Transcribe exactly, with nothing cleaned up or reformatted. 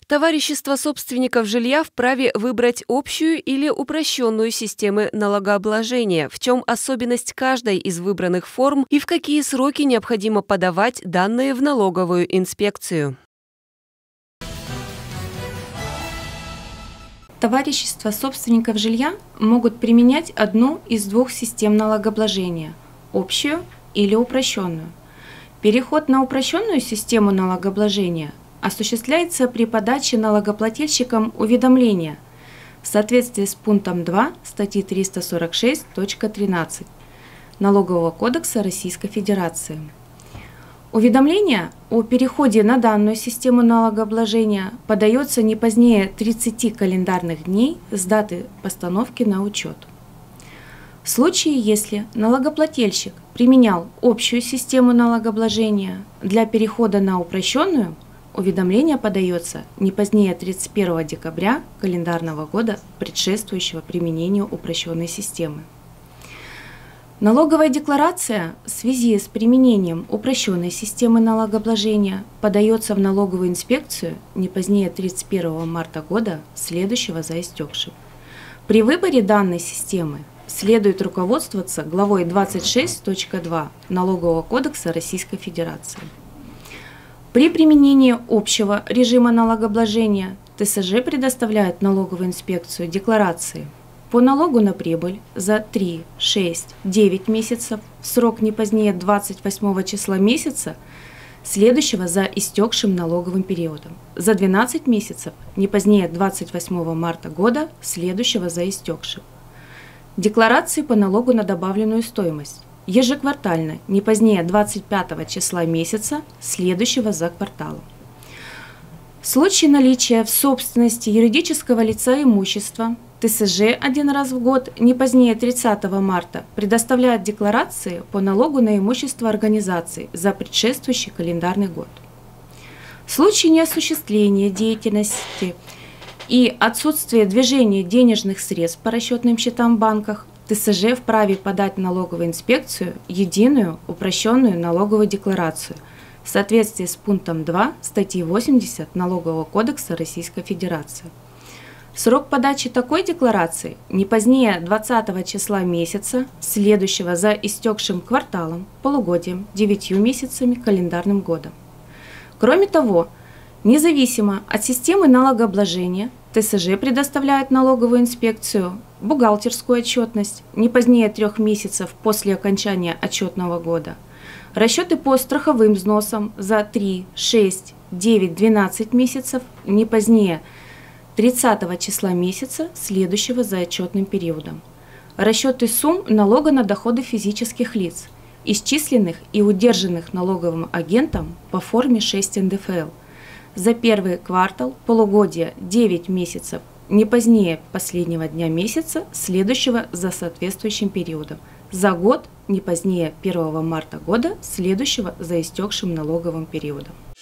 Товарищество собственников жилья вправе выбрать общую или упрощенную системы налогообложения. В чем особенность каждой из выбранных форм и в какие сроки необходимо подавать данные в налоговую инспекцию? Товарищества собственников жилья могут применять одну из двух систем налогообложения – общую или упрощенную. Переход на упрощенную систему налогообложения осуществляется при подаче налогоплательщикам уведомления в соответствии с пунктом два статьи триста сорок шесть точка тринадцать Налогового кодекса Российской Федерации. Уведомление о переходе на данную систему налогообложения подается не позднее тридцати календарных дней с даты постановки на учет. В случае, если налогоплательщик применял общую систему налогообложения, для перехода на упрощенную уведомление подается не позднее тридцать первого декабря календарного года, предшествующего применению упрощенной системы. Налоговая декларация в связи с применением упрощенной системы налогообложения подается в налоговую инспекцию не позднее тридцать первого марта года, следующего за истекшим. При выборе данной системы следует руководствоваться главой двадцать шесть точка два Налогового кодекса Российской Федерации. При применении общего режима налогообложения ТСЖ предоставляет в налоговую инспекцию декларации по налогу на прибыль за три, шесть, девять месяцев в срок не позднее двадцать восьмого числа месяца, следующего за истекшим налоговым периодом, за двенадцать месяцев не позднее двадцать восьмого марта года, следующего за истекшим. Декларации по налогу на добавленную стоимость ежеквартально не позднее двадцать пятого числа месяца, следующего за кварталом. В случае наличия в собственности юридического лица имущества ТСЖ один раз в год не позднее тридцатого марта предоставляет декларации по налогу на имущество организации за предшествующий календарный год. В случае неосуществления деятельности и отсутствия движения денежных средств по расчетным счетам в банках ТСЖ вправе подать в налоговую инспекцию единую упрощенную налоговую декларацию в соответствии с пунктом два статьи восемьдесят Налогового кодекса Российской Федерации. Срок подачи такой декларации не позднее двадцатого числа месяца, следующего за истекшим кварталом, полугодием, девятью месяцами календарным годом. Кроме того, независимо от системы налогообложения, ТСЖ предоставляет налоговую инспекцию бухгалтерскую отчетность не позднее трех месяцев после окончания отчетного года, расчеты по страховым взносам за три, шесть, девять, двенадцать месяцев не позднее тридцатого числа месяца, следующего за отчетным периодом, расчеты сумм налога на доходы физических лиц, исчисленных и удержанных налоговым агентом по форме шесть эн дэ эф эл, за первый квартал, полугодие, девять месяцев, не позднее последнего дня месяца, следующего за соответствующим периодом, за год, не позднее первого марта года, следующего за истекшим налоговым периодом.